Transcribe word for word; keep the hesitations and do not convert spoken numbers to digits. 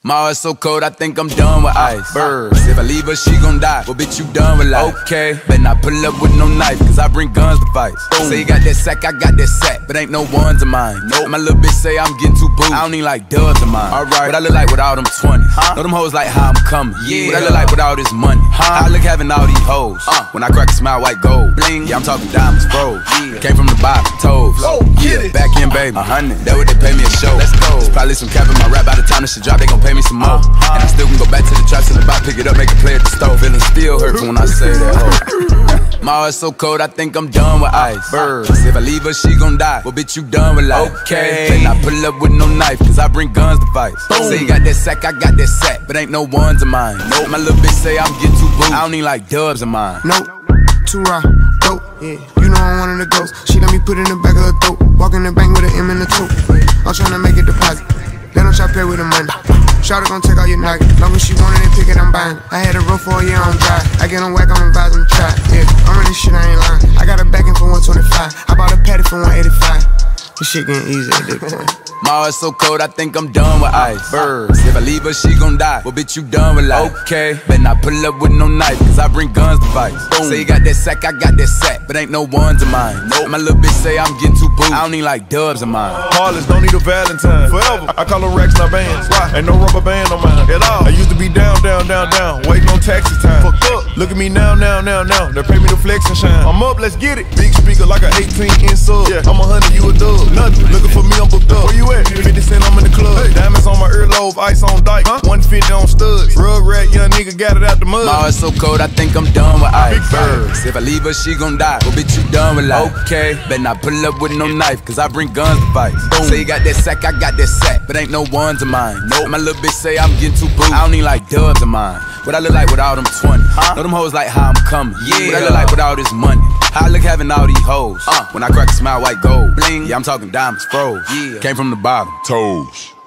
My heart's so cold, I think I'm done with ice. Birds, if I leave her, she gon' die. Well, bitch, you done with life. Okay, better not pull up with no knife, cause I bring guns to fight. Say you got that sack, I got that sack, but ain't no ones of mine. Nope. My little bitch say I'm getting too booed. I don't need like dubs of mine. Alright, what I look like with all them twenties. Huh? Know them hoes like how I'm coming. Yeah. What I look like with all this money. Huh? How I look having all these hoes. Uh. When I crack a smile, white gold. Bling. Yeah, I'm talking diamonds, bro. Yeah. Came from the bottom, toes. Oh, yeah, back in, baby. A hundred. That what they pay me a show. Let's go. There's probably some cap in my rap. By the time this shit drop, they gon' pay me some more. Uh. And I still can go back to the traps in the back, pick it up, make a play at the stove. Feeling still hurts when I say that, ho. My heart's so cold, I think I'm done with ice. Birds, if I leave her, she gon' die. Well, bitch, you done with life. Okay, better not pull up with no knife, cause I bring guns to fight. Say you got that sack, I got that sack, but ain't no ones of mine. Nope. My little bitch say I'm getting too booed. I don't need like dubs of mine. Nope, too raw, dope. Yeah, you know I'm one of the ghosts. She let me put in the back of her throat. Walk in the bank with an M in the tote. I'm tryna make a deposit. Let them try play with the money. Shawty gon' take all your nugget. Long as she want it and pick it, I'm buying. I had a roll for a year on dry. I get on whack, I'm vibes on the track. Yeah, I'm running shit, I ain't lying. I got a backing for one twenty-five. I bought a patty for one eighty-five. This shit getting easy at this point. My heart's so cold, I think I'm done with ice. Birds, if I leave her, she gon' die. Well, bitch, you done with life. Okay, better not pull up with no knife, cause I bring guns to fight. Say you got that sack, I got that sack, but ain't no ones of mine. Nope. My little bitch say I'm getting too booed. I don't need like dubs of mine. Heartless, don't need a Valentine. Forever, I call them racks, not bands. Why? Ain't no rubber band on mine at all. I used to be down, down, down, down, waiting on taxi time. Fuck up, look at me now, now, now, now. They pay me to flex and shine. I'm up, let's get it. Big speaker like an eighteen inch sub. Yeah, I'm a hundred, you a dub. Nothing, looking for me, I'm booked up. Where you at? fifty cent, I'm in the club. Hey. Diamonds on my earlobe, ice on dyke. Huh? one fifty on studs. Rug rat, young nigga got it out the mud. My heart's so cold, I think I'm done with ice. Birds, if I leave her, she gon' die. Well, bitch, you done with life. Okay, better not pull up with no knife, cause I bring guns to fight. Say you got that sack, I got that sack, but ain't no ones of mine. Nope. My little bitch say I'm getting too booed. I don't need like dubs of mine. What I look like with all them twenties. Huh? Know them hoes like how I'm coming. Yeah. What I look like with all this money. How I look having all these hoes. Uh. When I crack a smile, white gold. Bling. Yeah, I'm talking diamonds, froze. Yeah. Came from the bottom, toes.